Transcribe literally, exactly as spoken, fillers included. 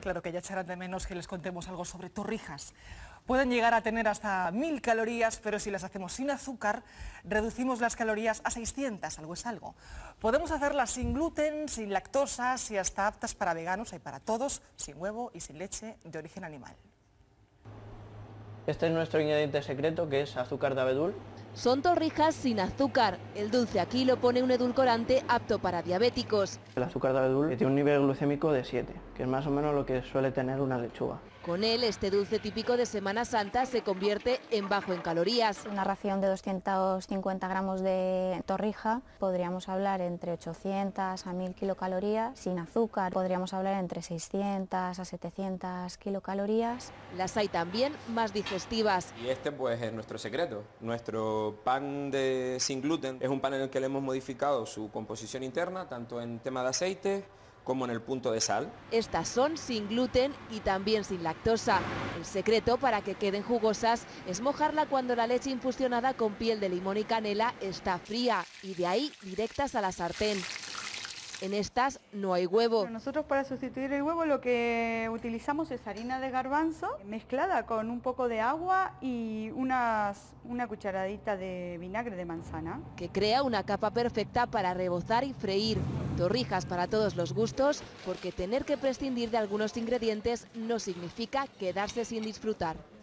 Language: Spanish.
Claro que ya echarán de menos que les contemos algo sobre torrijas. Pueden llegar a tener hasta mil calorías, pero si las hacemos sin azúcar, reducimos las calorías a seiscientas, algo es algo. Podemos hacerlas sin gluten, sin lactosas y hasta aptas para veganos y para todos, sin huevo y sin leche de origen animal. Este es nuestro ingrediente secreto, que es azúcar de abedul. Son torrijas sin azúcar. El dulce aquí lo pone un edulcorante apto para diabéticos. El azúcar de abedul tiene un nivel glucémico de siete, que es más o menos lo que suele tener una lechuga. Con él, este dulce típico de Semana Santa se convierte en bajo en calorías. Una ración de doscientos cincuenta gramos de torrija, podríamos hablar entre ochocientas a mil kilocalorías. Sin azúcar, podríamos hablar entre seiscientas a setecientas kilocalorías. Las hay también más digestivas. Y este pues es nuestro secreto. Nuestro pan de sin gluten es un pan en el que le hemos modificado su composición interna, tanto en tema de aceite como en el punto de sal. Estas son sin gluten y también sin lactosa. El secreto para que queden jugosas es mojarla cuando la leche infusionada con piel de limón y canela está fría y de ahí directas a la sartén. En estas no hay huevo. Nosotros para sustituir el huevo lo que utilizamos es harina de garbanzo mezclada con un poco de agua y unas, una cucharadita de vinagre de manzana. Que crea una capa perfecta para rebozar y freír. Torrijas para todos los gustos, porque tener que prescindir de algunos ingredientes no significa quedarse sin disfrutar.